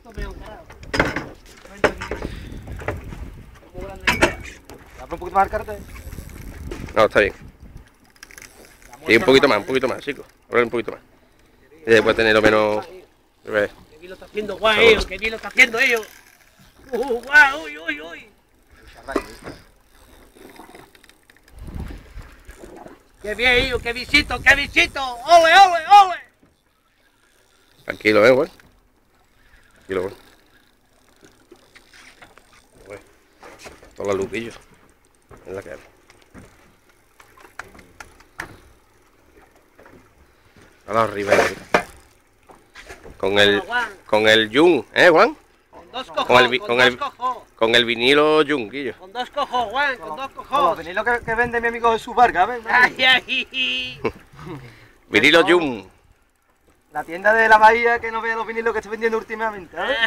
¿Abre un poquito más el cartel? No, está bien. Y un poquito más, chicos. Abre un poquito más. Y después tenerlo menos... Que bien lo está haciendo, guau, ellos. Que bien lo está haciendo ellos. Guau, uy, uy, uy. Qué bien, ellos, qué visito, qué visito. Ole, ole, ole. Tranquilo, güey. Tranquilo, güey. Toda la lupillo. Es la que hay. A la ribera. Con el Jung, Juan? Con dos cojos, con el vinilo Jung, Guillo. Con dos cojos, Juan, con dos Los cojos. vinilos que vende mi amigo Jesús Vargas, ¿ves? Ay, ay. Vinilo Jung. La tienda de la bahía que no vea los vinilos que estoy vendiendo últimamente, ¿sabes?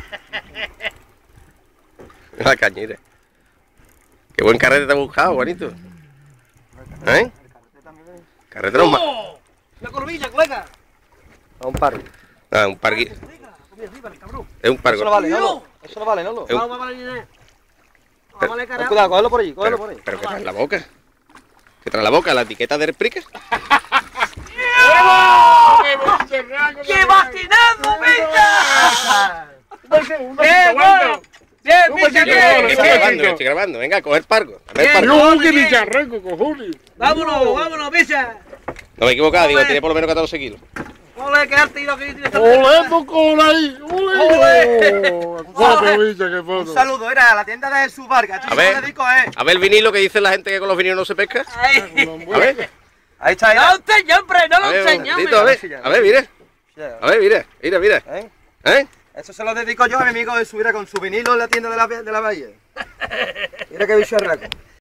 La cañera. Qué buen carrete te has buscado, Juanito. ¿Eh? Carrete no más. ¡Una corbilla, colega! A un par. Ah, un parguito. Es un Eso no pargo. vale, ¿no? Eso no vale, ¿no? Es un- Vamos, vamos, Inés. Vamos, Ten carajo. cuidado, cógelo por allí, cógelo por ahí. Pero que trae en la boca. ¿Qué trae en la boca? ¿La etiqueta del Prica? ¡Qué vacinado, Micha! ¡Bien, bueno! ¡Bien, Micha, bien! Estoy grabando. Venga, a coger pargo. A ver, Bien. pargo. ¡Yo, que bicharreco, cojones! ¡Vámonos, vámonos, Micha! No me he equivocado, digo, tiene por lo menos 14 kilos. ¡Ole, qué arte y lo que tiene! ¡Olé, poco ahí! ¡Olé! ¡Foto, bicha, qué Un foto! saludo, era a la tienda de Jesús Vargas. Esto A se ver. lo dedico, A ver el vinilo que dice la gente que con los vinilos no se pesca. ¡Ay! A ver. Ahí está, ¡No ya. lo enseñes, hombre! ¡No A lo ver, un enseñes! momentito, a ver, mire. A ver, mire. ¿Eh? ¿Eh? Eso se lo dedico yo a mi amigo Jesús, era con su vinilo en la tienda de la bahía. Mira qué bicharraco.